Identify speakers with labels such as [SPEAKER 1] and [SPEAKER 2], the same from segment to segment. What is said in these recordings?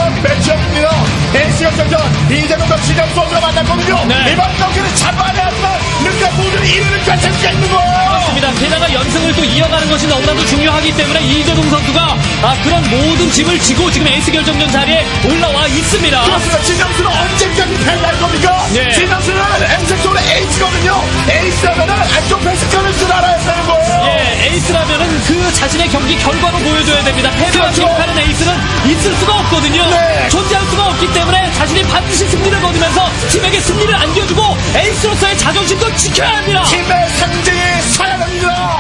[SPEAKER 1] 그런 매치업입니다. 에이스 결정전 이재동과 진영수 선수가 만났거든요.
[SPEAKER 2] 네.
[SPEAKER 1] 이번 경기를 잡아내야 하지만 르카 모두는 1위를 가질 수 있는 거예요.
[SPEAKER 2] 그렇습니다. 게다가 연승을 또 이어가는 것이 너무나도 중요하기 때문에 이재동 선수가 그런 모든 짐을 지고 지금 에이스 결정전 자리에 올라와 있습니다.
[SPEAKER 1] 그렇습니다. 진영수는 언제까지 패할 겁니까?
[SPEAKER 2] 네.
[SPEAKER 1] 진영수는 엠색적으로 에이스거든요. 에이스라면은 안쪽 패스 끊을 줄 알아야 되는 거예요.
[SPEAKER 2] 예, 에이스라면은 그 자신의 경기 결과로 보여줘야 됩니다. 패배와
[SPEAKER 1] 그렇죠.
[SPEAKER 2] 기록하는 에이스는 있을 수가 없거든요.
[SPEAKER 1] 네.
[SPEAKER 2] 존재할 수가 없기 때문에 자신이 반드시 승리를 거두면서 팀에게 승리를 안겨주고 에이스로서의 자존심도 지켜야 합니다.
[SPEAKER 1] 팀의 상징이 서야 됩니다.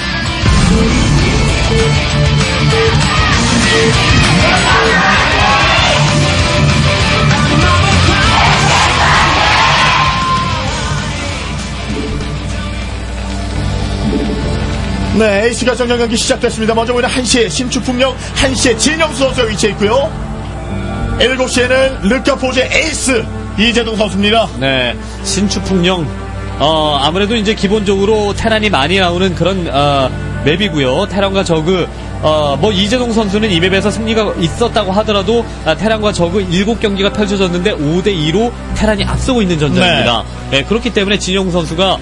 [SPEAKER 1] 네, 에이스 결정전 경기 시작됐습니다. 먼저 보이는 1시에 신축풍령, 1시에 진영수 선수가 위치해 있고요. 7시에는 르카포즈의 에이스 이재동 선수입니다.
[SPEAKER 2] 네, 신축풍령. 아무래도 이제 기본적으로 테란이 많이 나오는 그런 맵이고요. 테란과 저그. 뭐 이재동 선수는 이 맵에서 승리가 있었다고 하더라도 테란과 저그 7경기가 펼쳐졌는데 5대2로 테란이 앞서고 있는 전장입니다. 네, 그렇기 때문에 진영 선수가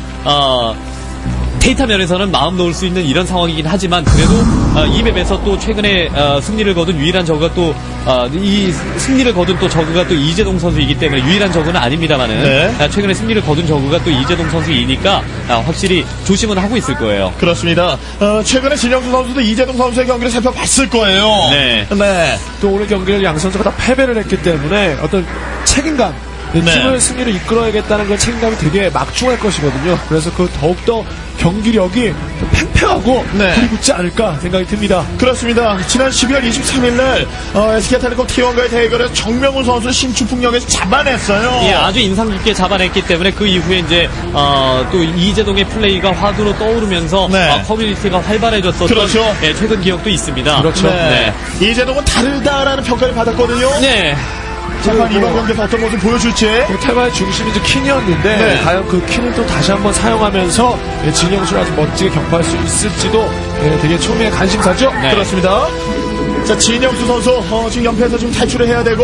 [SPEAKER 2] 데이터 면에서는 마음 놓을 수 있는 이런 상황이긴 하지만 그래도 이 맵에서 또 최근에 승리를 거둔 유일한 저그가 또 이 승리를 거둔 또 저그가 또 이재동 선수이기 때문에 유일한 저그는 아닙니다만은
[SPEAKER 1] 네.
[SPEAKER 2] 최근에 승리를 거둔 저그가 또 이재동 선수이니까 확실히 조심은 하고 있을 거예요.
[SPEAKER 1] 그렇습니다. 최근에 진영수 선수도 이재동 선수의 경기를 살펴봤을 거예요.
[SPEAKER 2] 네.
[SPEAKER 1] 네.
[SPEAKER 3] 또 오늘 경기를 양 선수가 다 패배를 했기 때문에 어떤 책임감,
[SPEAKER 1] 네.
[SPEAKER 3] 팀을 승리로 이끌어야겠다는 그 책임감이 되게 막중할 것이거든요. 그래서 그 더욱더 경기력이 좀 팽팽하고
[SPEAKER 1] 네.
[SPEAKER 3] 불이 붙지 않을까 생각이 듭니다.
[SPEAKER 1] 그렇습니다. 지난 12월 23일 날 SK텔레콤 T1과의 대결에서 정명훈 선수를 신축풍령에서 잡아냈어요.
[SPEAKER 2] 예, 아주 인상 깊게 잡아냈기 때문에 그 이후에 이제 또 이재동의 플레이가 화두로 떠오르면서
[SPEAKER 1] 네.
[SPEAKER 2] 커뮤니티가 활발해졌었던
[SPEAKER 1] 그렇죠.
[SPEAKER 2] 예, 최근 기억도 있습니다.
[SPEAKER 3] 그렇죠.
[SPEAKER 1] 네. 이재동은 다르다라는 평가를 받았거든요.
[SPEAKER 2] 네.
[SPEAKER 1] 잠깐 이번 경기에서 어떤 모습 보여줄지.
[SPEAKER 3] 테마의 중심이 이제 킨이었는데
[SPEAKER 1] 네.
[SPEAKER 3] 과연 그 킨을 또 다시 한번 사용하면서 진영수를 아주 멋지게 격파할 수 있을지도 되게 초미의 관심사죠.
[SPEAKER 2] 네.
[SPEAKER 1] 그렇습니다. 자, 진영수 선수 지금 연패에서 지금 탈출을 해야 되고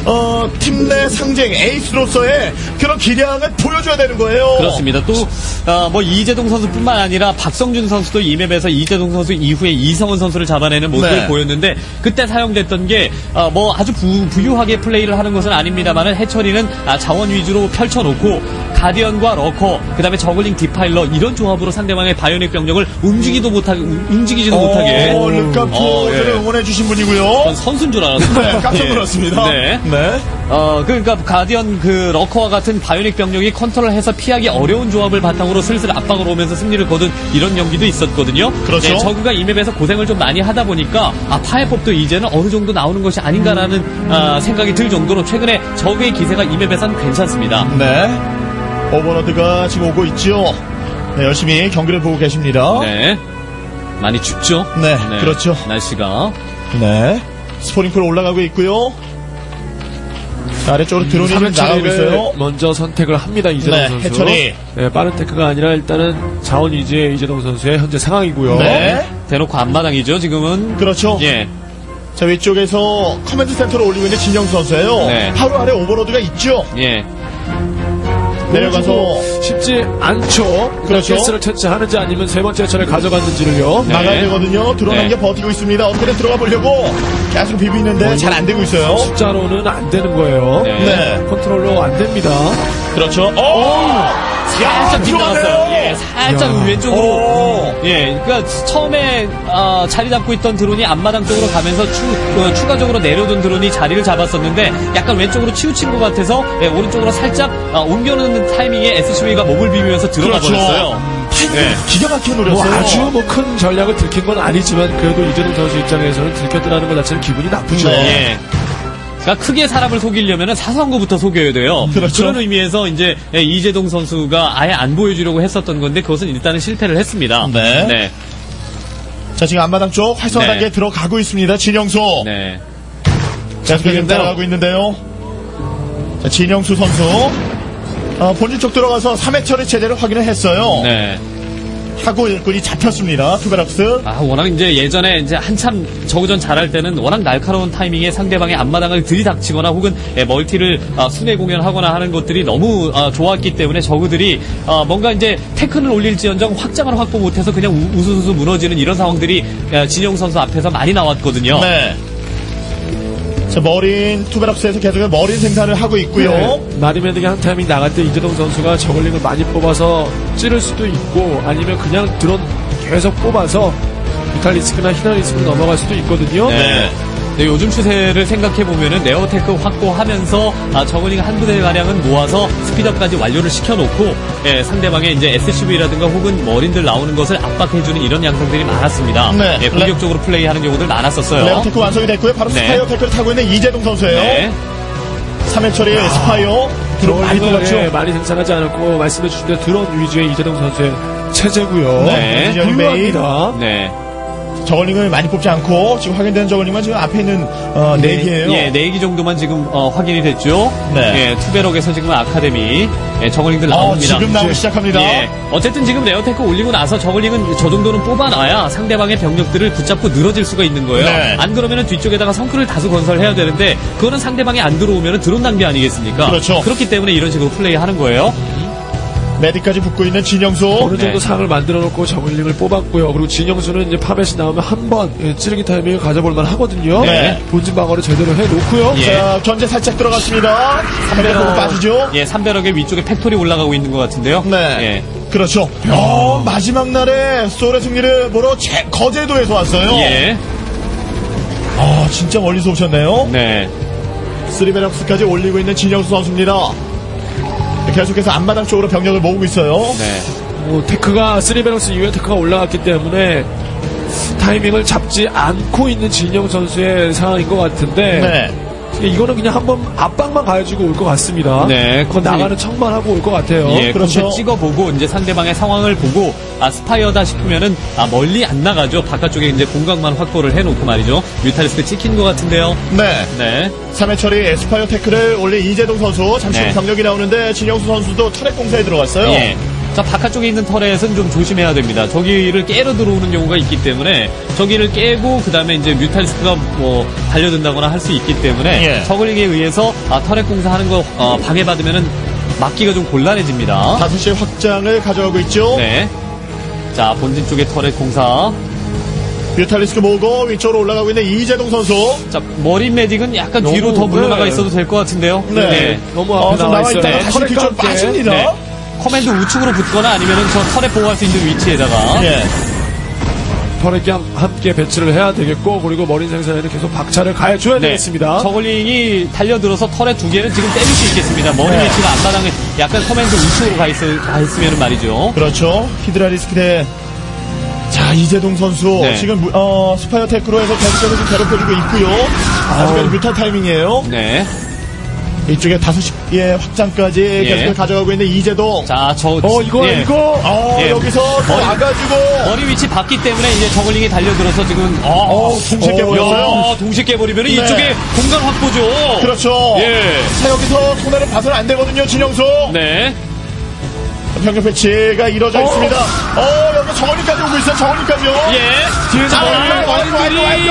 [SPEAKER 1] 팀 내 상징 에이스로서의 그런 기량을 보여줘야 되는 거예요.
[SPEAKER 2] 그렇습니다. 또 뭐 이재동 선수뿐만 아니라 박성준 선수도 이 맵에서 이재동 선수 이후에 이성훈 선수를 잡아내는 모습을
[SPEAKER 1] 네.
[SPEAKER 2] 보였는데 그때 사용됐던 게 뭐 아주 부유하게 플레이를 하는 것은 아닙니다만은 해처리는 자원 위주로 펼쳐놓고 가디언과 러커 그다음에 저글링 디파일러 이런 조합으로 상대방의 바이오닉 병력을 움직이지도 못하게
[SPEAKER 1] 르카포즈를 응원해 주신 분이고요.
[SPEAKER 2] 전 선수인 줄 알았어요.
[SPEAKER 1] 네, 깜짝 놀랐습니다.
[SPEAKER 2] 네.
[SPEAKER 1] 네.
[SPEAKER 2] 그러니까 가디언 그 러커와 같은 바이오닉 병력이 컨트롤해서 피하기 어려운 조합을 바탕으로 슬슬 압박을 오면서 승리를 거둔 이런 경기도 있었거든요.
[SPEAKER 1] 그렇죠.
[SPEAKER 2] 네, 저그가 이 맵에서 고생을 좀 많이 하다 보니까 파해법도 이제는 어느 정도 나오는 것이 아닌가라는 생각이 들 정도로 최근에 저그의 기세가 이 맵에서는 괜찮습니다.
[SPEAKER 1] 네. 오버로드가 지금 오고 있죠. 네, 열심히 경기를 보고 계십니다.
[SPEAKER 2] 네. 많이 춥죠?
[SPEAKER 1] 네, 그렇죠.
[SPEAKER 2] 날씨가.
[SPEAKER 1] 네. 스포링풀 올라가고 있고요. 아래쪽으로 드론이 좀 나가고 있어요.
[SPEAKER 3] 먼저 선택을 합니다. 이재동
[SPEAKER 1] 네,
[SPEAKER 3] 선수.
[SPEAKER 1] 해처리.
[SPEAKER 3] 네, 빠른 테크가 아니라 일단은 자원 위주의 이재동 선수의 현재 상황이고요.
[SPEAKER 1] 네.
[SPEAKER 2] 대놓고 앞마당이죠, 지금은.
[SPEAKER 1] 그렇죠.
[SPEAKER 2] 예.
[SPEAKER 1] 자, 위쪽에서 커맨드 센터를 올리고 있는 진영수 선수예요.
[SPEAKER 2] 네.
[SPEAKER 1] 바로 아래 오버로드가 있죠.
[SPEAKER 2] 예.
[SPEAKER 1] 내려가서
[SPEAKER 3] 쉽지 않죠.
[SPEAKER 1] 그렇죠.
[SPEAKER 3] 가스를 채취하는지 아니면 세 번째 차를 가져갔는지를요.
[SPEAKER 2] 네.
[SPEAKER 1] 나가야 되거든요. 드론
[SPEAKER 2] 네.
[SPEAKER 1] 한 개 버티고 있습니다. 어떻게든 들어가 보려고 계속 비비는데 잘 안 되고 있어요.
[SPEAKER 3] 숫자로는 안 되는 거예요.
[SPEAKER 2] 네.
[SPEAKER 1] 네.
[SPEAKER 3] 컨트롤로 안 됩니다.
[SPEAKER 1] 그렇죠.
[SPEAKER 2] 살짝 빗나갔어요. 예, 살짝
[SPEAKER 3] 야.
[SPEAKER 2] 왼쪽으로. 예, 그러니까 처음에 자리 잡고 있던 드론이 앞마당 쪽으로 가면서 추가적으로 내려둔 드론이 자리를 잡았었는데 약간 왼쪽으로 치우친 것 같아서 오른쪽으로 살짝 옮겨놓는 타이밍에 SCV가 몸을 비비면서 들어가
[SPEAKER 1] 그렇죠.
[SPEAKER 2] 버렸어요. 네.
[SPEAKER 1] 기가 막히게
[SPEAKER 3] 뭐
[SPEAKER 1] 노렸어요.
[SPEAKER 3] 아주 큰 전략을 들킨 건 아니지만 그래도 이재동 선수 입장에서는 들켰다는 것 자체는 기분이 나쁘죠.
[SPEAKER 1] 네.
[SPEAKER 2] 예. 그러니까 크게 사람을 속이려면 사소한 것부터 속여야 돼요.
[SPEAKER 1] 그렇죠.
[SPEAKER 2] 그런 의미에서 이제 이재동 선수가 아예 안 보여주려고 했었던 건데 그것은 일단은 실패를 했습니다.
[SPEAKER 1] 네.
[SPEAKER 2] 네.
[SPEAKER 1] 자, 지금 앞마당 쪽 활성화
[SPEAKER 2] 네.
[SPEAKER 1] 단계에 들어가고 있습니다. 진영수.
[SPEAKER 2] 네.
[SPEAKER 1] 계속 지금 따라가고 있는데요. 자, 진영수 선수. 본진 쪽 들어가서 3회 처리 체제를 확인을 했어요.
[SPEAKER 2] 네.
[SPEAKER 1] 하고 일꾼이 잡혔습니다. 투베럭스.
[SPEAKER 2] 워낙 이제 예전에 이제 한참 저그전 잘할 때는 워낙 날카로운 타이밍에 상대방의 앞마당을 들이닥치거나 혹은 멀티를 순회 공연하거나 하는 것들이 너무 좋았기 때문에 저그들이 뭔가 이제 테크를 올릴지언정 확장을 확보 못해서 그냥 우수수수 무너지는 이런 상황들이 진영 선수 앞에서 많이 나왔거든요.
[SPEAKER 1] 네. 자, 머린 투베럭스에서 계속 머린 생산을 하고 있고요.
[SPEAKER 3] 네. 마리메딕이 한 타이밍 나갈 때 이재동 선수가 저글링을 많이 뽑아서 찌를 수도 있고 아니면 그냥 드론 계속 뽑아서 뮤탈리스크나 히드라리스크로 넘어갈 수도 있거든요.
[SPEAKER 2] 네. 네, 요즘 추세를 생각해보면은 네오테크 확보하면서 저글링 한 부대가량은 모아서 스피드업까지 완료를 시켜놓고 상대방의 이제 SCV라든가 혹은 머린들 나오는 것을 압박해주는 이런 양상들이 많았습니다.
[SPEAKER 1] 네.
[SPEAKER 2] 공격적으로 플레이하는 경우들 많았었어요.
[SPEAKER 1] 레어테크 완성이 됐고요. 바로
[SPEAKER 2] 네.
[SPEAKER 1] 스파이어 테크를 타고 있는 이재동 선수예요.
[SPEAKER 2] 네.
[SPEAKER 1] 3회 처리의 스파이어 드론 많이 뽑았죠.
[SPEAKER 3] 많이 생산하지 않았고 말씀해 주신 대로 드론 위주의 이재동 선수의 체제고요.
[SPEAKER 2] 네.
[SPEAKER 3] 훌륭합니다.
[SPEAKER 2] 네.
[SPEAKER 1] 저글링을 많이 뽑지 않고 지금 확인되는 저글링만 지금 앞에 있는 4개예요.
[SPEAKER 2] 예, 4개 정도만 지금 확인이 됐죠.
[SPEAKER 1] 네.
[SPEAKER 2] 예, 투베럭에서 지금 아카데미 저글링들 나옵니다.
[SPEAKER 1] 지금 나오기 시작합니다.
[SPEAKER 2] 예, 어쨌든 지금 레어테크 올리고 나서 저글링은 저 정도는 뽑아놔야 상대방의 병력들을 붙잡고 늘어질 수가 있는 거예요.
[SPEAKER 1] 네.
[SPEAKER 2] 안 그러면은 뒤쪽에다가 성크를 다수 건설해야 되는데 그거는 상대방이 안 들어오면은 드론 낭비 아니겠습니까?
[SPEAKER 1] 그렇죠.
[SPEAKER 2] 그렇기 때문에 이런 식으로 플레이하는 거예요.
[SPEAKER 1] 메디까지 붙고 있는 진영수.
[SPEAKER 3] 어느 정도
[SPEAKER 2] 네.
[SPEAKER 3] 상을 만들어 놓고 저글링을 뽑았고요. 그리고 진영수는 이제 파벳이 나오면 한번 찌르기 타이밍을 가져볼 만 하거든요.
[SPEAKER 1] 네.
[SPEAKER 3] 본진 방어를 제대로 해 놓고요.
[SPEAKER 2] 예.
[SPEAKER 1] 자, 견제 살짝 들어갔습니다. 3배럭으로 빠지죠.
[SPEAKER 2] 예, 3배럭의 위쪽에 팩토리 올라가고 있는 것 같은데요.
[SPEAKER 1] 네.
[SPEAKER 2] 예.
[SPEAKER 1] 그렇죠. 마지막 날에 소울의 승리를 보러 거제도에서 왔어요.
[SPEAKER 2] 예.
[SPEAKER 1] 진짜 멀리서 오셨네요.
[SPEAKER 2] 네.
[SPEAKER 1] 3배럭스까지 올리고 있는 진영수 선수입니다. 계속해서 앞마당 쪽으로 병력을 모으고 있어요.
[SPEAKER 2] 네.
[SPEAKER 3] 테크가 3밸런스 이후에 테크가 올라갔기 때문에 타이밍을 잡지 않고 있는 진영 선수의 상황인 것 같은데
[SPEAKER 1] 네.
[SPEAKER 3] 이거는 그냥 한번 압박만 가지고 올 것 같습니다.
[SPEAKER 2] 네,
[SPEAKER 3] 그건 나가는 척만 하고 올 것 같아요.
[SPEAKER 2] 예,
[SPEAKER 1] 그렇죠.
[SPEAKER 2] 그렇죠. 찍어보고 이제 상대방의 상황을 보고 스파이어다 싶으면은 멀리 안 나가죠. 바깥쪽에 이제 공간만 확보를 해놓고 말이죠. 뮤탈리스크 찍힌 것 같은데요.
[SPEAKER 1] 네.
[SPEAKER 2] 네.
[SPEAKER 1] 3회 처리 에스파이어 태클을 올린 이재동 선수. 잠시 후
[SPEAKER 2] 네.
[SPEAKER 1] 병력이 나오는데 진영수 선수도 터렛 공사에 들어갔어요.
[SPEAKER 2] 예. 자, 바깥쪽에 있는 터렛은 좀 조심해야 됩니다. 저기를 깨러 들어오는 경우가 있기 때문에 저기를 깨고 그 다음에 이제 뮤탈리스크가 달려든다거나 할 수 있기 때문에
[SPEAKER 1] 예.
[SPEAKER 2] 저글링에 의해서 터렛 공사하는 거 방해받으면은 막기가 좀 곤란해집니다.
[SPEAKER 1] 5시에 확장을 가져가고 있죠.
[SPEAKER 2] 네. 자, 본진 쪽에 터렛 공사.
[SPEAKER 1] 뮤탈리스크 모으고 위쪽으로 올라가고 있는 이재동 선수.
[SPEAKER 2] 자, 머린 메딕은 약간
[SPEAKER 3] 너무,
[SPEAKER 2] 뒤로 더 물러나가
[SPEAKER 3] 네.
[SPEAKER 2] 있어도 될 것 같은데요.
[SPEAKER 1] 네.
[SPEAKER 3] 너무 앞에
[SPEAKER 1] 좀
[SPEAKER 3] 나와
[SPEAKER 1] 나와
[SPEAKER 3] 있어요.
[SPEAKER 1] 있다가 다시
[SPEAKER 3] 터렛과
[SPEAKER 1] 뒤쪽으로
[SPEAKER 3] 함께.
[SPEAKER 1] 빠집니다.
[SPEAKER 2] 네. 커맨드 우측으로 붙거나 아니면은 저 터렛 보호할 수 있는 위치에다가.
[SPEAKER 1] 예.
[SPEAKER 3] 터렛과 함께 배치를 해야 되겠고 그리고 머린 생산에는 계속 박차를 가해줘야 되겠습니다.
[SPEAKER 2] 저글링이 달려들어서 터렛 2개는 지금 때릴 수 있겠습니다. 머리
[SPEAKER 1] 네.
[SPEAKER 2] 위치가 앞마당에 약간 커맨드 우측으로 가 있으면 말이죠.
[SPEAKER 1] 그렇죠. 히드라리스크 대. 자, 이재동 선수.
[SPEAKER 2] 네.
[SPEAKER 1] 지금, 스파이어 테크로 해서 계속해서 좀 괴롭혀주고 있고요. 아직까지 뮤탈 타이밍이에요.
[SPEAKER 2] 네.
[SPEAKER 1] 이쪽에 5시의 확장까지 계속 가져가고 있는 이재동.
[SPEAKER 2] 자,
[SPEAKER 3] 이거.
[SPEAKER 2] 예.
[SPEAKER 1] 여기서 더 나가지고.
[SPEAKER 2] 머리 위치 봤기 때문에 이제 저글링이 달려들어서 지금
[SPEAKER 1] 동시에 깨버렸어요.
[SPEAKER 2] 동시에 깨버리면
[SPEAKER 1] 네.
[SPEAKER 2] 이쪽에 공간 확보죠.
[SPEAKER 1] 그렇죠.
[SPEAKER 2] 예.
[SPEAKER 1] 자, 여기서 손해를 봐서는 안 되거든요, 진영수.
[SPEAKER 2] 네.
[SPEAKER 1] 병력 배치가 이루어져 있습니다. 여기 정원이까지 오고 있어요, 정원이까지요.
[SPEAKER 2] 예.
[SPEAKER 3] 뒤에서
[SPEAKER 2] 머리들이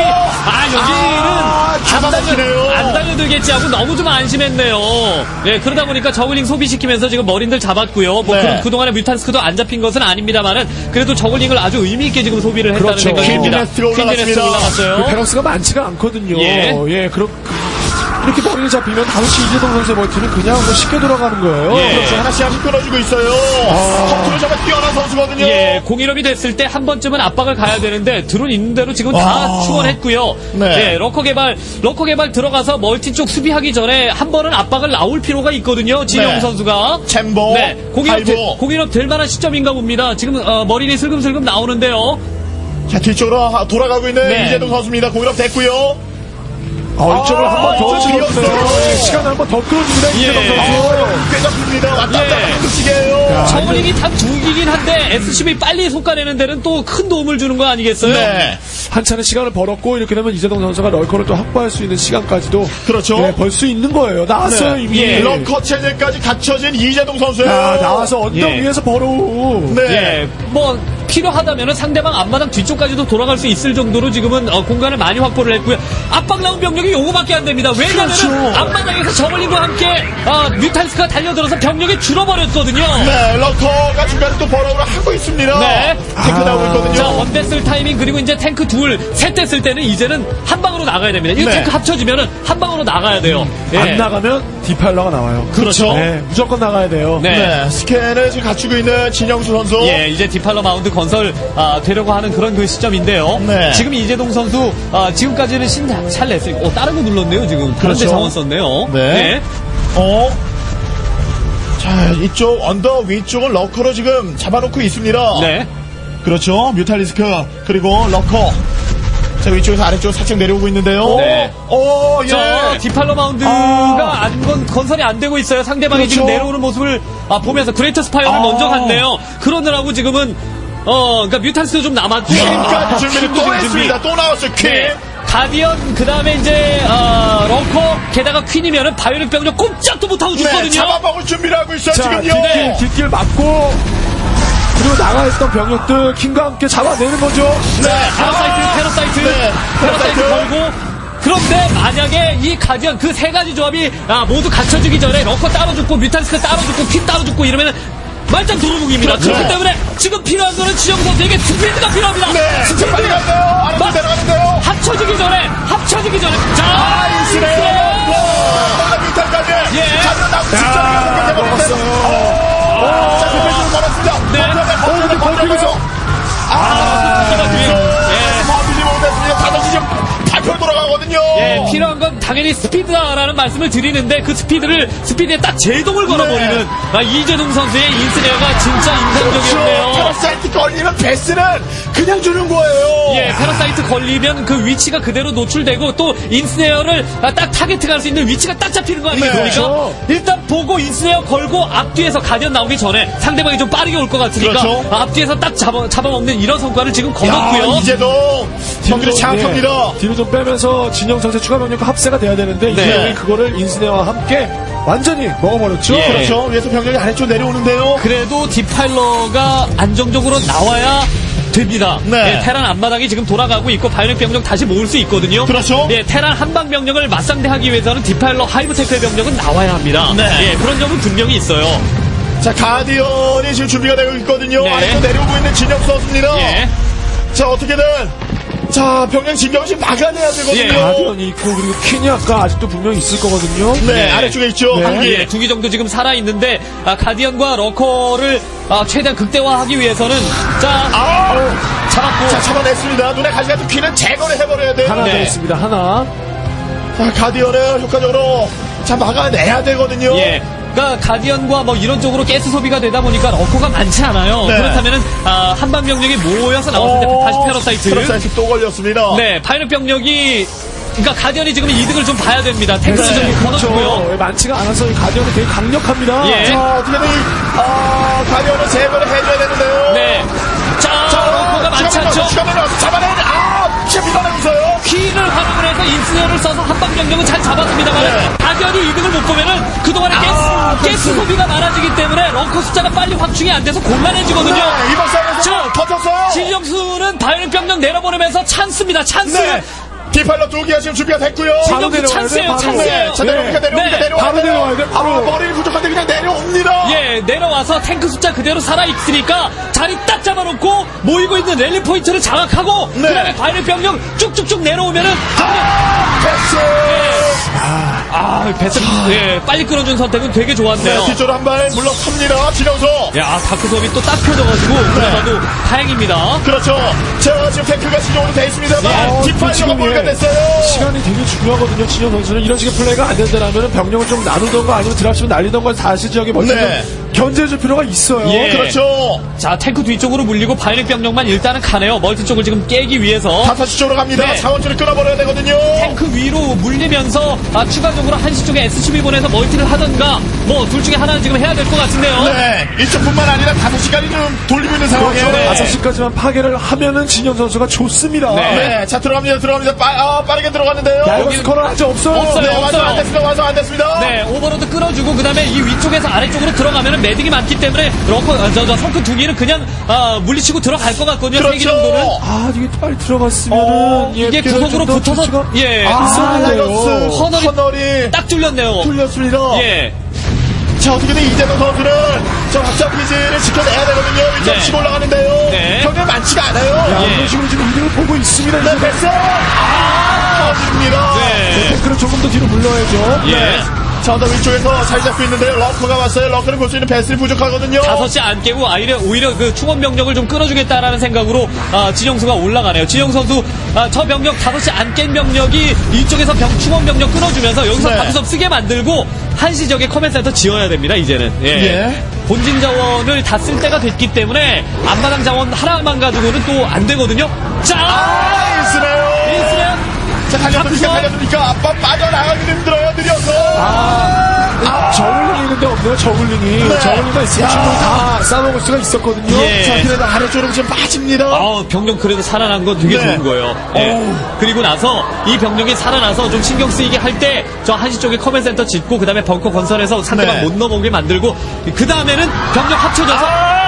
[SPEAKER 2] 여기는 안 달려들겠지 하고 너무 좀 안심했네요. 네, 그러다 보니까 저글링 소비시키면서 지금 머린들 잡았고요.
[SPEAKER 1] 네.
[SPEAKER 2] 그동안에 뮤탄스크도 안 잡힌 것은 아닙니다만은 그래도 저글링을 아주 의미있게 지금 소비를 했다는
[SPEAKER 3] 그렇죠.
[SPEAKER 2] 생각이 듭니다.
[SPEAKER 1] 퀸즈네스트가 올라갔습니다.
[SPEAKER 2] 올라갔어요.
[SPEAKER 3] 밸런스가 많지가 않거든요.
[SPEAKER 2] 예.
[SPEAKER 3] 이렇게 머리를 잡히면 5시 이재동 선수의 멀티는 그냥 쉽게 돌아가는 거예요.
[SPEAKER 2] 예.
[SPEAKER 1] 그렇죠. 하나씩 끊어주고 있어요. 컨트롤 정말 뛰어난 선수거든요.
[SPEAKER 2] 예, 공일업이 됐을 때 한 번쯤은 압박을 가야 되는데 드론 있는 대로 지금 다 추월했고요.
[SPEAKER 1] 네.
[SPEAKER 2] 네, 러커 개발 들어가서 멀티 쪽 수비하기 전에 한 번은 압박을 나올 필요가 있거든요. 진영
[SPEAKER 1] 네.
[SPEAKER 2] 선수가.
[SPEAKER 1] 챔버,
[SPEAKER 2] 네,
[SPEAKER 1] 하이브.
[SPEAKER 2] 공일업 될 만한 시점인가 봅니다. 지금 머리니 슬금슬금 나오는데요.
[SPEAKER 1] 자, 뒤쪽으로 돌아가고 있는
[SPEAKER 2] 네.
[SPEAKER 1] 이재동 선수입니다. 공일업 됐고요.
[SPEAKER 3] 이쪽으로 한 번 더
[SPEAKER 1] 비었어요.
[SPEAKER 3] 시간을 한 번 더 끌어줍니다. 이재동 선수.
[SPEAKER 1] 꽤 잡힙니다. 왔다 갔다
[SPEAKER 2] 예.
[SPEAKER 1] 하는 시기예요.
[SPEAKER 2] 저글링이 다 두 기긴 한데 SCB 빨리 속가내는 데는 또 큰 도움을 주는 거 아니겠어요?
[SPEAKER 1] 네.
[SPEAKER 3] 한차례 시간을 벌었고 이렇게 되면 이재동 선수가 럴커를 또 확보할 수 있는 시간까지도
[SPEAKER 1] 그렇죠.
[SPEAKER 3] 벌 수 있는 거예요. 나왔어요
[SPEAKER 1] 네.
[SPEAKER 3] 이미.
[SPEAKER 2] 예.
[SPEAKER 1] 럭커 체제까지 갖춰진 이재동 선수예요.
[SPEAKER 3] 나와서 언덕
[SPEAKER 2] 예.
[SPEAKER 3] 위에서 버로우.
[SPEAKER 1] 네.
[SPEAKER 2] 예, 뭐 필요하다면 상대방 앞마당 뒤쪽까지도 돌아갈 수 있을 정도로 지금은 공간을 많이 확보를 했고요. 압박 나온 병력이 요거밖에 안 됩니다. 왜냐하면
[SPEAKER 1] 그렇죠.
[SPEAKER 2] 앞마당에서 저글링과 함께 뮤탈스가 달려들어서 병력이 줄어버렸거든요.
[SPEAKER 1] 네, 러커가 중간에 또 버럭을 하고 있습니다.
[SPEAKER 2] 네.
[SPEAKER 1] 탱크 나오고 있거든요.
[SPEAKER 2] 자, 원대 쓸 타이밍 그리고 이제 탱크 둘, 셋 대 쓸 때는 이제는 한 방으로 나가야 됩니다. 이
[SPEAKER 1] 네.
[SPEAKER 2] 탱크 합쳐지면은 한 방으로 나가야 돼요. 예.
[SPEAKER 3] 안 나가면 디파일러가 나와요.
[SPEAKER 1] 그렇죠.
[SPEAKER 3] 네, 무조건 나가야 돼요.
[SPEAKER 2] 네.
[SPEAKER 1] 네, 스캔을 지금 갖추고 있는 진영수 선수.
[SPEAKER 2] 예, 이제 디팔러 마운드 건설 되려고 하는 그런 그 시점인데요.
[SPEAKER 1] 네.
[SPEAKER 2] 지금 이재동 선수 지금까지는 잘 냈어요. 다른 거 눌렀네요 지금. 그런데
[SPEAKER 1] 그렇죠.
[SPEAKER 2] 정원 썼네요.
[SPEAKER 1] 네. 자, 이쪽 언더 위쪽은 러커로 지금 잡아놓고 있습니다.
[SPEAKER 2] 네.
[SPEAKER 1] 그렇죠. 뮤탈리스크 그리고 러커. 자, 위쪽에서 아래쪽으로 살짝 내려오고 있는데요.
[SPEAKER 2] 네.
[SPEAKER 1] 예.
[SPEAKER 2] 자, 디팔러 마운드가 건설이 안 되고 있어요. 상대방이
[SPEAKER 1] 그렇죠.
[SPEAKER 2] 지금 내려오는 모습을 보면서 그레이트 스파이어를 먼저 갔네요. 그러느라고 지금은 그러니까 뮤탈스도 좀 남았고.
[SPEAKER 1] 퀸까지 준비를
[SPEAKER 2] 퀸도
[SPEAKER 1] 또
[SPEAKER 2] 지금
[SPEAKER 1] 했습니다. 또 나왔어요. 퀸.
[SPEAKER 2] 네. 가디언 그다음에 이제 런커 게다가 퀸이면은 바이올렛 병력 꼼짝도 못하고
[SPEAKER 1] 네,
[SPEAKER 2] 죽거든요.
[SPEAKER 1] 잡아먹을 준비를 하고 있어요.
[SPEAKER 3] 자,
[SPEAKER 1] 지금요.
[SPEAKER 3] 뒷길 맞고, 그리고 나가있던 병력들 킹과 함께 잡아내는 거죠.
[SPEAKER 1] 네.
[SPEAKER 2] 패러사이트
[SPEAKER 1] 네.
[SPEAKER 2] 패러사이트 걸고. 그런데 만약에 이 가디언 그 세 가지 조합이 모두 갖춰지기 전에 런커 따로 죽고 뮤탈스크 따로 죽고 퀸 따로 죽고 이러면은 말짱 도루묵입니다.
[SPEAKER 1] 그렇죠.
[SPEAKER 2] 그렇기 때문에 지금 필요한 거는 지영 선수에게 스피드가 필요합니다.
[SPEAKER 1] 네. 진짜 빨리 갔네요. 아래쪽 내려가는데요.
[SPEAKER 2] 합쳐지기 전에 자
[SPEAKER 1] 이스레요. 뮤탈까지.
[SPEAKER 2] 예.
[SPEAKER 1] 가디언 나오고 직접
[SPEAKER 3] 먹었어요.
[SPEAKER 1] 자, 대표적으로 걸었습니다.
[SPEAKER 2] 네.
[SPEAKER 1] 버텨내서. 버티지 못했습니다. 5시 지금 발표 돌아가거든요.
[SPEAKER 2] 예, 필요한 건 당연히 스피드다라는 말씀을 드리는데 그 스피드에 딱 제동을 걸어버리는 이재동 선수의 인스레어가 진짜 인상적이었네요.
[SPEAKER 1] 패러사이트 걸리면 베스는 그냥 주는 거예요.
[SPEAKER 2] 예, 패러사이트 걸리면 그 위치가 그대로 노출되고 또 인스네어를 딱 타겟팅할 수 있는 위치가 딱 잡히는 거 아니겠습니까?
[SPEAKER 1] 네, 그렇죠.
[SPEAKER 2] 일단 보고 인스네어 걸고 앞뒤에서 가디언 나오기 전에 상대방이 좀 빠르게 올 것 같으니까
[SPEAKER 1] 그렇죠.
[SPEAKER 2] 앞뒤에서 딱 잡아먹는 이런 성과를 지금 거뒀고요.
[SPEAKER 1] 이제도 성들이 장악합니다.
[SPEAKER 3] 뒤로 좀 빼면서 진영 선수의 추가 병력과 합세가 돼야 되는데
[SPEAKER 2] 네.
[SPEAKER 3] 이재동이 그거를 인스네와 함께 완전히 먹어버렸죠.
[SPEAKER 2] 예.
[SPEAKER 1] 그렇죠. 위에서 병력이 아래쪽 내려오는데요.
[SPEAKER 2] 그래도 디파일러가 안정적으로 나와야 됩니다.
[SPEAKER 1] 네.
[SPEAKER 2] 예, 테란 앞마당이 지금 돌아가고 있고 바이오닉 병력 다시 모을 수 있거든요.
[SPEAKER 1] 그렇죠.
[SPEAKER 2] 예, 테란 한방 병력을 맞상대하기 위해서는 디파일러 하이브 테크의 병력은 나와야 합니다.
[SPEAKER 1] 네.
[SPEAKER 2] 예, 그런 점은 분명히 있어요.
[SPEAKER 1] 자, 가디언이 지금 준비가 되고 있거든요.
[SPEAKER 2] 네.
[SPEAKER 1] 아래쪽 내려오고 있는 진영 선수입니다.
[SPEAKER 2] 예.
[SPEAKER 1] 자, 어떻게든 자, 병력 진영을 지금 막아내야 되거든요.
[SPEAKER 2] 예,
[SPEAKER 3] 가디언이 있고 그리고 퀸이 아까 아직도 분명히 있을 거거든요.
[SPEAKER 1] 네,
[SPEAKER 2] 네.
[SPEAKER 1] 아래쪽에 있죠.
[SPEAKER 3] 네.
[SPEAKER 1] 한 개.
[SPEAKER 2] 예, 2기 정도 지금 살아있는데 가디언과 러커를 최대한 극대화하기 위해서는 잡았고
[SPEAKER 1] 자, 잡아냈습니다. 눈에 가시 같은 귀는 제거를 해버려야 돼요.
[SPEAKER 3] 하나 더
[SPEAKER 2] 네.
[SPEAKER 3] 있습니다. 하나.
[SPEAKER 1] 자, 가디언을 효과적으로 자, 막아내야 되거든요.
[SPEAKER 2] 예. 그러니까 가디언과 뭐 이런 쪽으로 가스 소비가 되다 보니까 러커가 많지 않아요.
[SPEAKER 1] 네.
[SPEAKER 2] 그렇다면은 한방 병력이 모여서 나왔을 때 다시 패러사이트.
[SPEAKER 1] 패러사이트 또 걸렸습니다.
[SPEAKER 2] 네, 파이널 병력이 그러니까 가디언이 지금 이득을 좀 봐야 됩니다. 탱크를 좀 걷어주고요.
[SPEAKER 3] 그렇죠. 많지가 않아서 이 가디언이 되게 강력합니다.
[SPEAKER 2] 예.
[SPEAKER 1] 자, 어떻게든 가디언을 제거를 해줘야 되는데요.
[SPEAKER 2] 네. 자, 러커가 많지 않죠?
[SPEAKER 1] 시간을 잡아내야 돼. 진짜 밀어내면서요.
[SPEAKER 2] 퀸을 활용을 해서 인스네어를 써서 한방 병력은 잘 잡았습니다만
[SPEAKER 1] 네.
[SPEAKER 2] 가디언이 이득을 못 보면은 그동안에 가스 소비가 많아지기 때문에 런커 숫자가 빨리 확충이 안 돼서 곤란해지거든요.
[SPEAKER 1] 네, 이번 싸움에서
[SPEAKER 2] 자,
[SPEAKER 1] 버텼어요.
[SPEAKER 2] 진영수는 바이올린 병력 내려보내면서 찬스입니다. 찬스.
[SPEAKER 1] 네. 디팔러 2기가 지금 준비가 됐고요.
[SPEAKER 3] 바로
[SPEAKER 2] 진영수
[SPEAKER 3] 내려와야
[SPEAKER 2] 찬스예요.
[SPEAKER 3] 돼, 바로.
[SPEAKER 2] 찬스예요.
[SPEAKER 1] 자, 내려옵니까, 내려옵니까,
[SPEAKER 2] 네.
[SPEAKER 1] 내려와야
[SPEAKER 3] 바로
[SPEAKER 1] 돼요.
[SPEAKER 3] 내려와야 돼, 바로.
[SPEAKER 1] 머리를 부족한데 그냥 내려옵니다.
[SPEAKER 2] 예, 내려와서 탱크 숫자 그대로 살아있으니까 자리 딱 잡아놓고 모이고 있는 랠리 포인트를 장악하고
[SPEAKER 1] 네.
[SPEAKER 2] 그다음에 바이올린 병력 쭉쭉쭉 내려오면은
[SPEAKER 1] 패스.
[SPEAKER 2] 배스 예, 빨리 끌어준 선택은 되게 좋았네요.
[SPEAKER 1] 네, 뒤쪽으로 한 발 물러섭니다. 진영수.
[SPEAKER 2] 야, 다크섬이 또 딱 펴져가지고 그나마도 다행입니다.
[SPEAKER 1] 그렇죠. 자, 지금 탱크가 시종으로 돼 있습니다만 디팔러가
[SPEAKER 3] 지금
[SPEAKER 1] 몰가
[SPEAKER 3] 예.
[SPEAKER 1] 됐어요.
[SPEAKER 3] 시간이 되게 중요하거든요. 진영 선수는 이런 식의 플레이가 안 된다면 병력을 좀 나누던가 아니면 드랍십을 날리던가 다시 지역에 멀리
[SPEAKER 1] 네.
[SPEAKER 3] 견제해줄 필요가 있어요.
[SPEAKER 2] 예.
[SPEAKER 1] 그렇죠.
[SPEAKER 2] 자, 탱크 뒤쪽으로 물리고 바이닉 병력만 일단은 가네요. 멀티 쪽을 지금 깨기 위해서.
[SPEAKER 1] 5시 쪽으로 갑니다.
[SPEAKER 2] 네.
[SPEAKER 1] 자원줄을 끊어버려야 되거든요.
[SPEAKER 2] 탱크 위로 물리면서 추가적으로 적극적으로 한시 쪽에 SCB 보내서 멀티를 하던가 뭐 둘 중에 하나는 지금 해야 될 것 같은데요.
[SPEAKER 1] 네, 이쪽뿐만 아니라 5시간이 좀 돌리고 있는 상황이에요.
[SPEAKER 2] 그렇죠. 네.
[SPEAKER 3] 5시까지만 파괴를 하면은 진영 선수가 좋습니다.
[SPEAKER 2] 네.
[SPEAKER 1] 자, 들어갑니다. 빠르게 들어갔는데요.
[SPEAKER 3] 야, 이거 스코어는 아직 없어요.
[SPEAKER 2] 없어요.
[SPEAKER 1] 네, 완성 안 됐습니다.
[SPEAKER 2] 네, 오버로드 끌어주고 그다음에 이 위쪽에서 아래쪽으로 들어가면은 매딩이 많기 때문에 성큰 두 개는 그냥 물리치고 들어갈 것 같거든요.
[SPEAKER 1] 그렇죠.
[SPEAKER 2] 3개 정도는.
[SPEAKER 3] 아, 이게 빨리 들어갔으면은
[SPEAKER 2] 이게 구석으로 붙어서
[SPEAKER 1] 라이언스
[SPEAKER 2] 허널이 딱 뚫렸네요.
[SPEAKER 1] 뚫렸습니다.
[SPEAKER 2] 예.
[SPEAKER 1] 자, 어떻게든 이재동 선수는 저 확장 기지를 지켜내야 되거든요.
[SPEAKER 2] 네.
[SPEAKER 1] 1점씩 올라가는데요.
[SPEAKER 2] 네.
[SPEAKER 1] 경기가 많지가 않아요.
[SPEAKER 3] 야,
[SPEAKER 2] 예.
[SPEAKER 3] 이런 식으로 지금 이득을 보고 있습니다.
[SPEAKER 1] 네, 됐어. 터집니다.
[SPEAKER 2] 네.
[SPEAKER 3] 탱크를 조금 더 뒤로 물러야죠.
[SPEAKER 2] 예.
[SPEAKER 1] 자, 언더 위쪽에서 자리 잡고 있는데요. 러커가 왔어요. 러커를 볼 수 있는 배슬이 부족하거든요.
[SPEAKER 2] 5시 안 깨고 오히려 그 충원 병력을 좀 끌어주겠다라는 생각으로 진영수가 올라가네요. 진영 선수 저 병력 5시 안 깬 병력이 이쪽에서 충원 병력 끌어주면서 여기서
[SPEAKER 1] 네.
[SPEAKER 2] 방수업 쓰게 만들고 한시 지역에 커맨센터 지어야 됩니다. 이제는. 예. 본진 자원을 다 쓸 때가 됐기 때문에 앞마당 자원 하나만 가지고는 또 안 되거든요. 자,
[SPEAKER 1] 인스네요. 자, 달려듭니까? 아빠 빠져나가기 힘들어요. 느려서.
[SPEAKER 3] 저글링이 있는데 없네요. 저글링이.
[SPEAKER 1] 네.
[SPEAKER 3] 저글링만 있으면 충분히 다 싸먹을 수가 있었거든요.
[SPEAKER 2] 예.
[SPEAKER 1] 자, 그래도 아래쪽으로 지금 빠집니다.
[SPEAKER 2] 병력 그래도 살아난 건 되게
[SPEAKER 1] 네.
[SPEAKER 2] 좋은 거예요. 예. 그리고 나서 이 병력이 살아나서 좀 신경 쓰이게 할 때 저 한시 쪽에 커맨센터 짓고 그다음에 벙커 건설해서 상대방
[SPEAKER 1] 네.
[SPEAKER 2] 못 넘어오게 만들고 그다음에는 병력 합쳐져서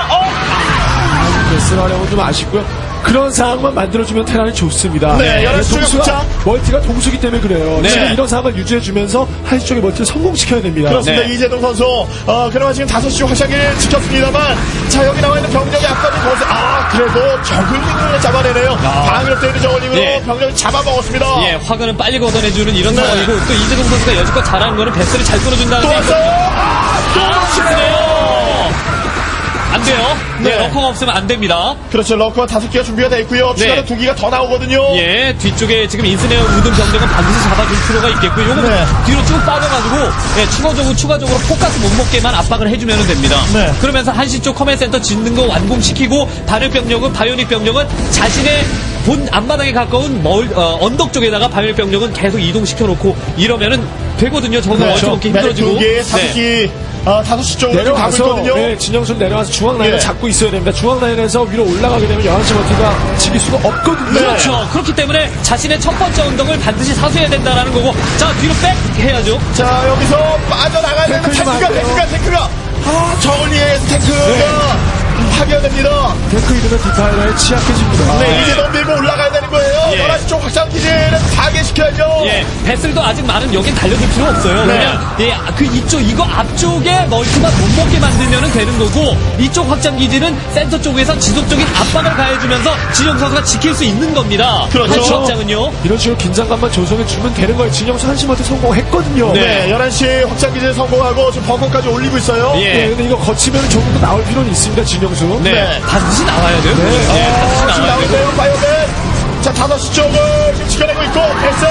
[SPEAKER 3] 베스라려면 좀 아쉽고요. 그런 상황만 만들어주면 테란이 좋습니다.
[SPEAKER 1] 네, 11시 쪽에 붙자.
[SPEAKER 3] 멀티가 동수기 때문에 그래요.
[SPEAKER 2] 네.
[SPEAKER 3] 지금 이런 상황을 유지해주면서 한시 쪽의 멀티를 성공시켜야 됩니다.
[SPEAKER 1] 그렇습니다.
[SPEAKER 2] 네.
[SPEAKER 1] 이재동 선수. 그나마 지금 5시 확장기를 지켰습니다만, 자, 여기 나와 있는 병력이 앞까지 보세요. 그래도 저글링을 잡아내네요. 방으로 때리는 저글링으로
[SPEAKER 2] 네.
[SPEAKER 1] 병력을 잡아먹었습니다.
[SPEAKER 2] 예, 화근을 빨리 걷어내주는 이런
[SPEAKER 1] 네.
[SPEAKER 2] 상황이고 또 이재동 선수가 여지껏 잘하는 거는 배스를 잘 끌어준다는
[SPEAKER 1] 또 왔어요. 또 놓치네요.
[SPEAKER 2] 안 돼요.
[SPEAKER 1] 네.
[SPEAKER 2] 러커가 없으면 안 됩니다.
[SPEAKER 1] 그렇죠. 러커가 5개가 준비가 되어 있고요. 추가로
[SPEAKER 2] 네.
[SPEAKER 1] 2개가 더 나오거든요.
[SPEAKER 2] 예, 뒤쪽에 지금 인스네어 우든 병력은 반드시 잡아줄 필요가 있겠고, 요거는
[SPEAKER 1] 네.
[SPEAKER 2] 뒤로 쭉 빠져가지고, 예, 추가적으로 포커스 못 먹게만 압박을 해주면 됩니다.
[SPEAKER 1] 네.
[SPEAKER 2] 그러면서 한시 쪽 커맨센터 짓는 거 완공시키고, 바이오닉 병력은 자신의 본 앞마당에 가까운 언덕 쪽에다가 바이오닉 병력은 계속 이동시켜놓고, 이러면은 되거든요. 저거
[SPEAKER 1] 그렇죠.
[SPEAKER 2] 멀티먹기 힘들어지고.
[SPEAKER 1] 2개, 5기, 5시 쪽으로 좀 가고
[SPEAKER 3] 내려와서
[SPEAKER 1] 있거든요.
[SPEAKER 3] 네, 진영순 내려와서 중앙 라인을
[SPEAKER 1] 예.
[SPEAKER 3] 잡고 있어야 됩니다. 중앙 라인에서 위로 올라가게 되면 11시 멀티가 지길 수가 없거든요.
[SPEAKER 1] 네.
[SPEAKER 2] 그렇죠. 그렇기 때문에 자신의 첫 번째 언덕을 반드시 사수해야 된다라는 거고, 자, 뒤로 백 해야죠.
[SPEAKER 1] 자, 여기서 빠져나가야 되는
[SPEAKER 3] 탱크 좀
[SPEAKER 1] 탱크가. 저글리에서 탱크가 파괴됩니다.
[SPEAKER 3] 탱크 이름의 디파일러에 취약해집니다.
[SPEAKER 1] 네, 이제 너무 밀고 올라가야 되는 거예요.
[SPEAKER 2] 예.
[SPEAKER 1] 11시 쪽 확장 기지를 파괴시켜야죠.
[SPEAKER 2] 예, 배슬도 아직 많은 여긴 달려들 필요 없어요.
[SPEAKER 1] 네.
[SPEAKER 2] 그냥 그 이거 앞쪽에 멀티만 못 먹게 만들면 되는 거고 이쪽 확장 기지는 센터 쪽에서 지속적인 압박을 가해주면서 진영 선수가 지킬 수 있는 겁니다.
[SPEAKER 1] 그렇죠.
[SPEAKER 2] 한시 확장은요.
[SPEAKER 3] 이런 식으로 긴장감만 조성해주면 되는 거예요. 진영수 한시 멀티 성공했거든요.
[SPEAKER 2] 네.
[SPEAKER 1] 네, 11시 확장 기지를 성공하고 지금 벙커까지 올리고 있어요.
[SPEAKER 2] 예.
[SPEAKER 3] 네, 근데 이거 거치면 조금 더 나올 필요는 있습니다. 진영수.
[SPEAKER 2] 네,
[SPEAKER 1] 네.
[SPEAKER 2] 반드시 나와야 돼요.
[SPEAKER 3] 네.
[SPEAKER 2] 반드시
[SPEAKER 1] 지금
[SPEAKER 2] 나와야 되고.
[SPEAKER 1] 나오는데요, 바이오맨. 자, 5시 쪽을 지금 지켜내고 있고, 베슬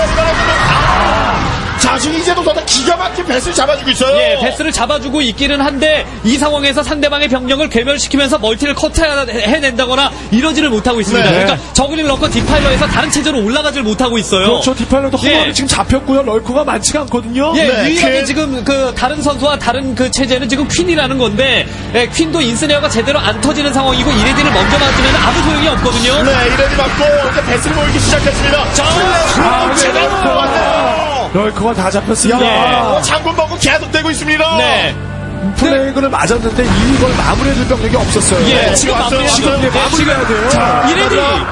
[SPEAKER 1] 자, 지금 이제도 더 기가 막힌 베슬 잡아주고 있어요.
[SPEAKER 2] 예, 배스를 잡아주고 있기는 한데 이 상황에서 상대방의 병력을 괴멸시키면서 멀티를 커트해낸다거나 이러지를 못하고 있습니다.
[SPEAKER 1] 네.
[SPEAKER 2] 그러니까 저글링 러커 디파일러에서 다른 체제로 올라가질 못하고 있어요.
[SPEAKER 3] 그렇죠. 디파일러도
[SPEAKER 2] 예.
[SPEAKER 3] 허물이 지금 잡혔고요. 럴커가 많지가 않거든요.
[SPEAKER 2] 예,
[SPEAKER 1] 네,
[SPEAKER 2] 유일하게
[SPEAKER 1] 퀸.
[SPEAKER 2] 지금 그 다른 선수와 다른 그 체제는 지금 퀸이라는 건데 퀸도 인스네어가 제대로 안 터지는 상황이고 이레디를 먼저 맞으면 아무 소용이 없거든요.
[SPEAKER 1] 네, 이레디 맞고, 이제 베슬 모이기 시작했습니다.
[SPEAKER 2] 자,
[SPEAKER 1] 제대로 들어왔네요.
[SPEAKER 3] 럴커가 다 잡혔습니다.
[SPEAKER 2] 예.
[SPEAKER 1] 장군 먹고 계속되고 있습니다.
[SPEAKER 2] 네.
[SPEAKER 3] 플레이그를 맞았는데 이걸 마무리해줄 병력이 없었어요.
[SPEAKER 2] 예,
[SPEAKER 1] 네,
[SPEAKER 2] 지금
[SPEAKER 1] 왔어요,
[SPEAKER 2] 마무리
[SPEAKER 1] 왔어요.
[SPEAKER 3] 예, 마무리해야 돼요.
[SPEAKER 1] 자,
[SPEAKER 2] 이레디.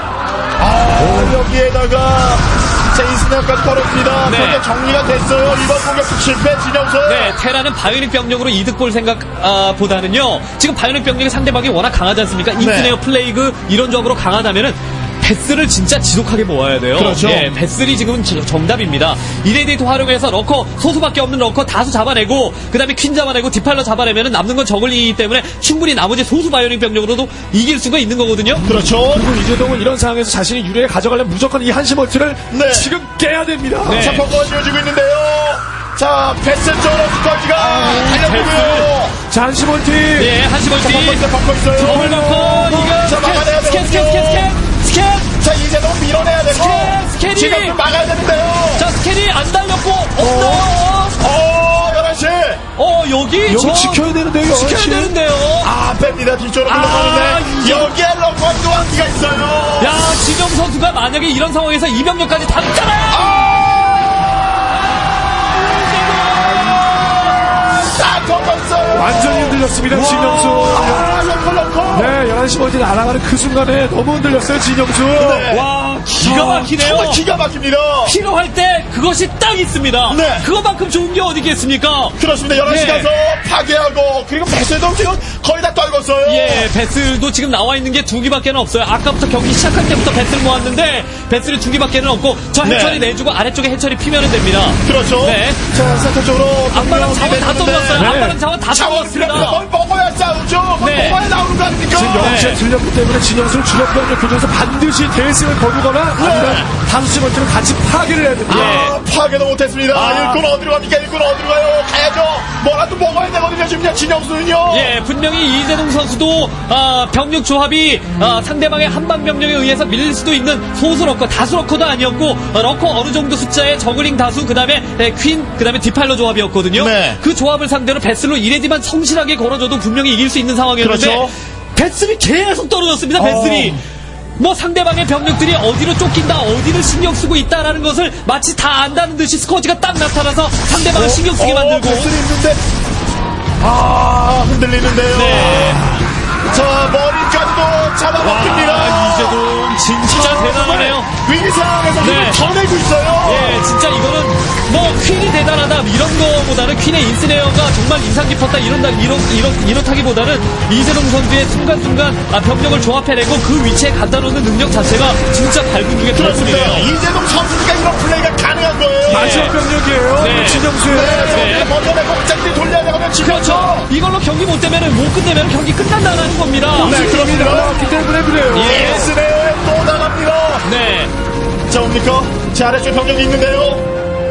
[SPEAKER 1] 여기에다가 자, 이스나까지 벌었습니다.
[SPEAKER 2] 네.
[SPEAKER 1] 그런데 정리가 됐어요. 이번 공격 실패 진영수.
[SPEAKER 2] 네, 테라는 바이오닉 병력으로 이득 볼 생각보다는요. 지금 바이오닉 병력이 상대방이 워낙 강하지 않습니까? 인스네어 플레이그 이런 조합으로 강하다면은 배슬을 진짜 지속하게 모아야 돼요.
[SPEAKER 1] 그렇죠.
[SPEAKER 2] 예, 배슬이 지금 정답입니다. 이레디트 활용해서 러커 소수밖에 없는 러커 다수 잡아내고 그다음에 퀸 잡아내고 디팔러 잡아내면 남는 건 저글링이기 때문에 충분히 나머지 소수 바이오닉 병력으로도 이길 수가 있는 거거든요.
[SPEAKER 1] 그렇죠.
[SPEAKER 3] 그리고 이재동은 이런 상황에서 자신이 유리에 가져가려면 무조건 이 한시 멀티를
[SPEAKER 1] 네.
[SPEAKER 3] 지금 깨야 됩니다.
[SPEAKER 2] 네.
[SPEAKER 1] 자, 벙커가 지어지고 있는데요. 자, 베슬 쪽으로 스커지가 달려들고요.
[SPEAKER 3] 자, 한시 멀티.
[SPEAKER 2] 예, 한시 멀티.
[SPEAKER 1] 벙커 있어요.
[SPEAKER 2] 더블 벙커 이거
[SPEAKER 1] 자, 막아내야
[SPEAKER 2] 스캔.
[SPEAKER 1] 자, 이제 너무 밀어내야 되고.
[SPEAKER 2] 스캔이.
[SPEAKER 1] 지금 좀 막아야 되는데요.
[SPEAKER 2] 자, 스캔이 안 달렸고 없어. 여기
[SPEAKER 3] 여기 지켜야 되는데요.
[SPEAKER 2] 지켜야 되는데요.
[SPEAKER 1] 아, 뺍니다. 뒤쪽으로 물러가는데 여기에 럭커 또 한기가 있어요.
[SPEAKER 2] 야, 진영 선수가 만약에 이런 상황에서 이병력까지 다 있잖아요.
[SPEAKER 3] 완전히 흔들렸습니다, 진영수.
[SPEAKER 1] 럭커.
[SPEAKER 3] 네, 11시 먼지 날아가는 그 순간에 너무 흔들렸어요, 진영수.
[SPEAKER 1] 네.
[SPEAKER 2] 와, 기가 막히네요.
[SPEAKER 1] 정말 기가 막힙니다.
[SPEAKER 2] 필요할 때 그것이 딱 있습니다.
[SPEAKER 1] 네.
[SPEAKER 2] 그거만큼 좋은 게 어디 있겠습니까?
[SPEAKER 1] 그렇습니다. 11시
[SPEAKER 2] 네.
[SPEAKER 1] 가서 파괴하고, 그리고 배세도 지금 거의 다 떨궜어요.
[SPEAKER 2] 예, 배슬도 지금 나와 있는 게 2기밖에는 없어요. 아까부터 경기 시작할 때부터 배슬 모았는데 배슬이 2기밖에는 없고 저 해철이
[SPEAKER 1] 네.
[SPEAKER 2] 내주고 아래쪽에 해철이 피면은 됩니다.
[SPEAKER 1] 그렇죠.
[SPEAKER 2] 네.
[SPEAKER 1] 자, 센터 쪽으로.
[SPEAKER 2] 앞바람 자원 다 떨어졌어요.
[SPEAKER 3] 네.
[SPEAKER 2] 앞바람 자원 다 떨어졌습니다.
[SPEAKER 1] 뭘 먹어야 싸우죠. 뭘
[SPEAKER 2] 네.
[SPEAKER 1] 먹어야 나오는 거 아닙니까?
[SPEAKER 3] 지금 11시에 들렸기 때문에 진영수는 주력병력 교전에서 반드시 대승을 거두거나 아니면 5시 먼지를 같이 파괴를 해야 됩니다.
[SPEAKER 1] 아, 파괴도 못했습니다. 일꾼 어디로 갑니까? 일꾼 어디로 가요? 가야죠. 뭐라도 먹어야 되거든요. 지금 진영수는요.
[SPEAKER 2] 예, 분명히 이재동 선수도 병력 조합이 상대방의 한방 병력에 의해서 밀릴 수도 있는 소수 러커, 다수 러커도 아니었고 러커 어느 정도 숫자의 저글링 다수, 그다음에 퀸, 그다음에 디파일러 조합이었거든요.
[SPEAKER 1] 네.
[SPEAKER 2] 그 조합을 상대로 배슬로 이레디만 성실하게 걸어줘도 분명히 이길 수 있는 상황이었는데
[SPEAKER 1] 그렇죠.
[SPEAKER 2] 배슬이 계속 떨어졌습니다. 배슬이. 뭐 상대방의 병력들이 어디로 쫓긴다, 어디를 신경 쓰고 있다라는 것을 마치 다 안다는 듯이 스쿼지가 딱 나타나서 상대방을 신경 쓰게 만들고.
[SPEAKER 1] 배슬이 있는데. 아, 흔들리는데요.
[SPEAKER 2] 네.
[SPEAKER 1] 자, 머리까지도 잡아먹힙니다.
[SPEAKER 2] 이재동 진짜 대단하네요.
[SPEAKER 1] 위기 상황에서
[SPEAKER 2] 네.
[SPEAKER 1] 힘을 더 내고 있어요.
[SPEAKER 2] 예, 진짜 이거는 뭐 퀸이 대단하다 이런 거보다는 퀸의 인스네어가 정말 인상 깊었다 이렇다기보다는 이재동 선수의 순간순간 병력을 조합해내고 그 위치에 갖다 놓는 능력 자체가 진짜 밟은 중에
[SPEAKER 1] 그렇습니다.
[SPEAKER 2] 밟음이네요.
[SPEAKER 1] 이재동 선수가 이런 플레이가 가능한 거예요.
[SPEAKER 3] 마지막 병력이에요.
[SPEAKER 2] 네.
[SPEAKER 3] 진영수의.
[SPEAKER 1] 네. 먼저 내고 짝지 돌려야 되거든요.
[SPEAKER 2] 그렇죠. 이걸로 경기 못 끝내면 경기 끝난다는 겁니다.
[SPEAKER 1] 네, 그렇습니다.
[SPEAKER 3] 나왔기 때문에 그래요.
[SPEAKER 2] 예.
[SPEAKER 1] 에스네 또 나갑니다.
[SPEAKER 2] 네.
[SPEAKER 1] 자, 옵니까? 자, 아래쪽에 병력이 있는데요.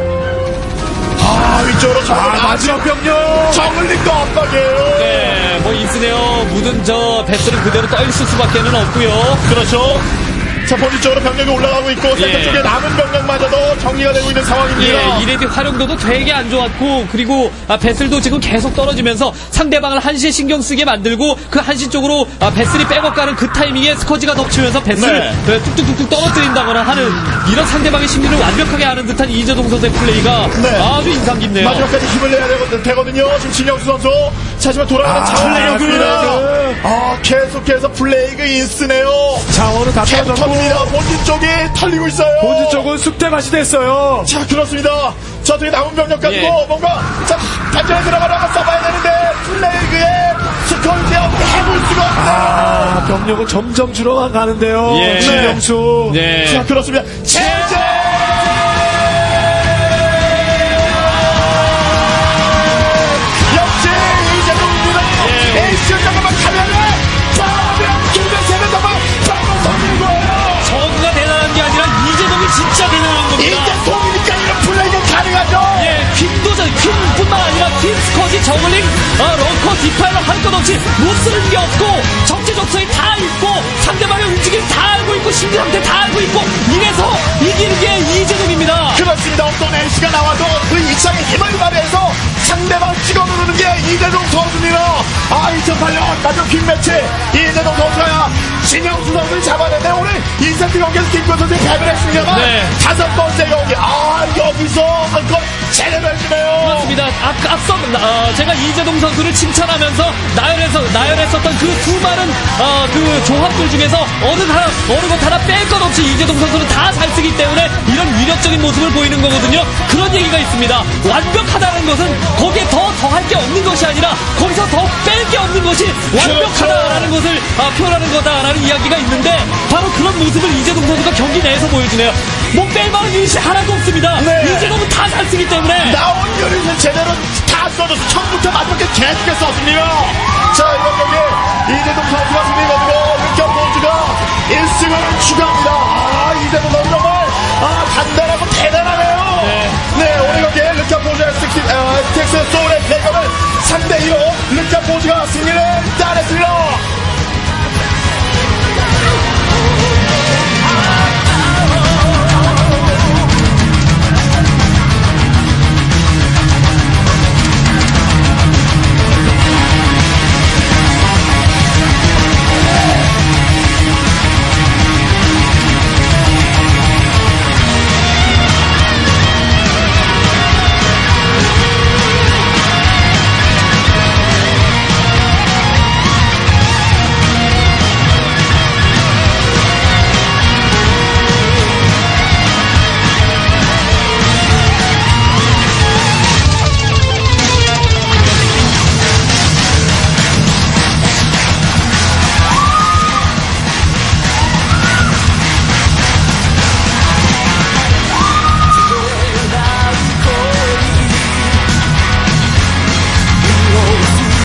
[SPEAKER 1] 아, 위쪽으로
[SPEAKER 3] 마지막 병력.
[SPEAKER 1] 저글링도 압박이에요.
[SPEAKER 2] 네, 뭐 인스네어 묻은 저 배스는 그대로 떠 있을 수밖에는 없고요.
[SPEAKER 1] 그렇죠. 자, 본진 쪽으로 병력이 올라가고 있고 센터
[SPEAKER 2] 예.
[SPEAKER 1] 쪽에 남은 병력마저도 정리가 되고 있는 상황입니다.
[SPEAKER 2] 예, 이레디 활용도도 되게 안 좋았고, 그리고 배슬도 지금 계속 떨어지면서 상대방을 한시에 신경 쓰게 만들고 그 한시 쪽으로 배슬이 백업 가는 그 타이밍에 스커지가 덮치면서 배슬을 뚝뚝뚝뚝 떨어뜨린다거나 하는 이런 상대방의 심리를 완벽하게 아는 듯한 이재동 선수의 플레이가
[SPEAKER 1] 네.
[SPEAKER 2] 아주 인상 깊네요.
[SPEAKER 1] 마지막까지 힘을 내야 되거든요. 지금 진영수 선수. 자, 하지만 돌아가는 플레이가 계속해서 플레이가 있으네요.
[SPEAKER 3] 자원은 다
[SPEAKER 1] 계속
[SPEAKER 3] 떨어졌고
[SPEAKER 1] 탑니다. 본진 쪽이 털리고 있어요.
[SPEAKER 3] 본진 쪽은 쑥대밭이 됐어요.
[SPEAKER 1] 자, 그렇습니다. 저쪽에 남은 병력 가지고
[SPEAKER 2] 예.
[SPEAKER 1] 뭔가 자, 반전에 들어가다가 써봐야 되는데 플레이그에 스컬지에 해볼 수가 없네요.
[SPEAKER 3] 병력은 점점 줄어만 가는데요.
[SPEAKER 2] 예.
[SPEAKER 3] 진영수.
[SPEAKER 2] 네.
[SPEAKER 1] 자, 그렇습니다. 체제! 역시 이재동입니다. 에이스 정도만 가면은 빠르면 김대세는 정말 정말 성공인 거예요.
[SPEAKER 2] 저그가 대단한 게 아니라 이재동이 진짜 대단한 겁니다.
[SPEAKER 1] 이재동이니까 이런 플레이가 가능하죠.
[SPEAKER 2] 예, 퀸뿐만 아니라 퀸, 스커지, 저글링, 런커, 디파일러 할 것 없이 못 쓰는 게 없고 적재적소에 다 있고 상대방의 움직임 다 알고 있고 심리 상태 다 알고 있고 이래서 이기는 게 이재동입니다.
[SPEAKER 1] 그렇습니다. 어떤 NC가 나와도 그 이창의 힘을 발휘해서 상대방을 찍어 누르는 게 이재동 선수입니다. 아, 2008년 마지막 빅매치 이재동 선수가 진영수 선수를 잡아냈는데 오늘 2세트 경기에서 김권 선수의 패배를 했습니다만
[SPEAKER 2] 네.
[SPEAKER 1] 5번째 경기 여기서 한건 제대로 해주네요.
[SPEAKER 2] 그렇습니다. 앞서 제가 이재동 선수를 칭찬하면서 나열했었던 그 수많은 그 조합들 중에서 어느 것 하나 뺄 것 없이 이재동 선수는 다 잘 쓰기 때문에 이런 위력적인 모습을 보이는 거거든요. 그런 얘기가 있습니다. 완벽하다는 것은 거기에 더할 게 없는 것이 아니라 거기서 더 뺄 게 없는 것이 완벽하다라는 것을 표현하는 거다라는 이야기가 있는데 바로 그런 모습을 이재동 선수가 경기 내에서 보여주네요. 뭐 뺄만한 유닛이 하나도 없습니다.
[SPEAKER 1] 네.
[SPEAKER 2] 이재동은 다 잘 쓰기 때문에
[SPEAKER 1] 나온 유닛은 제대로 다 써줘서 처음부터 마지막에 계속해 썼습니다. 자, 이번 경기 이재동 선수가 승리 거두고 르켜 포즈가 1승을 추가합니다. 이재동 선수 정말 단단